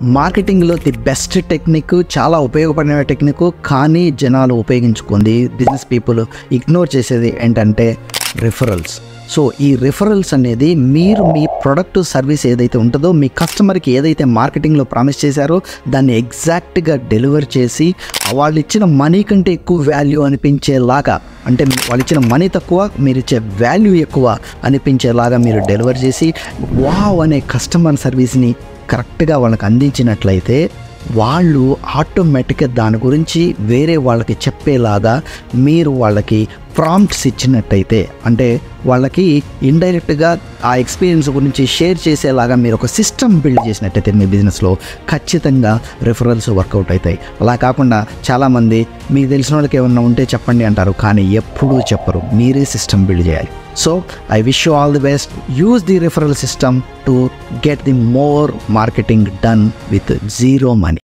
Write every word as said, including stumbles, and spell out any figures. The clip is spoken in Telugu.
మార్కెటింగ్లో ది బెస్ట్ టెక్నిక్, చాలా ఉపయోగపడిన టెక్నిక్, కానీ జనాలు ఉపయోగించుకుంది, బిజినెస్ పీపుల్ ఇగ్నోర్ చేసేది ఏంటంటే రిఫరల్స్. సో ఈ రిఫరల్స్ అనేది మీరు మీ ప్రొడక్ట్ సర్వీస్ ఏదైతే ఉంటుందో మీ కస్టమర్కి ఏదైతే మార్కెటింగ్లో ప్రామిస్ చేశారో దాన్ని ఎగ్జాక్ట్గా డెలివర్ చేసి వాళ్ళు ఇచ్చిన మనీ కంటే ఎక్కువ వాల్యూ అనిపించేలాగా, అంటే వాళ్ళు ఇచ్చిన మనీ తక్కువ మీరు ఇచ్చే వాల్యూ ఎక్కువ అనిపించేలాగా మీరు డెలివర్ చేసి వావ్ అనే కస్టమర్ సర్వీస్ని కరెక్ట్గా వాళ్ళకి అందించినట్లయితే వాళ్ళు ఆటోమేటిక్గా దాని గురించి వేరే వాళ్ళకి చెప్పేలాగా మీరు వాళ్ళకి ప్రాంప్ట్స్ ఇచ్చినట్టయితే, అంటే వాళ్ళకి ఇండైరెక్ట్గా ఆ ఎక్స్పీరియన్స్ గురించి షేర్ చేసేలాగా మీరు ఒక సిస్టమ్ బిల్డ్ చేసినట్టయితే మీ బిజినెస్లో ఖచ్చితంగా రిఫరల్స్ వర్కౌట్ అవుతాయి. అలా కాకుండా చాలామంది మీకు తెలిసిన వాళ్ళకి ఏమన్నా ఉంటే చెప్పండి అంటారు, కానీ ఎప్పుడూ చెప్పరు. మీరే సిస్టమ్ బిల్డ్ చేయాలి. So I wish you all the best. Use the referral system to get the more marketing done with zero money.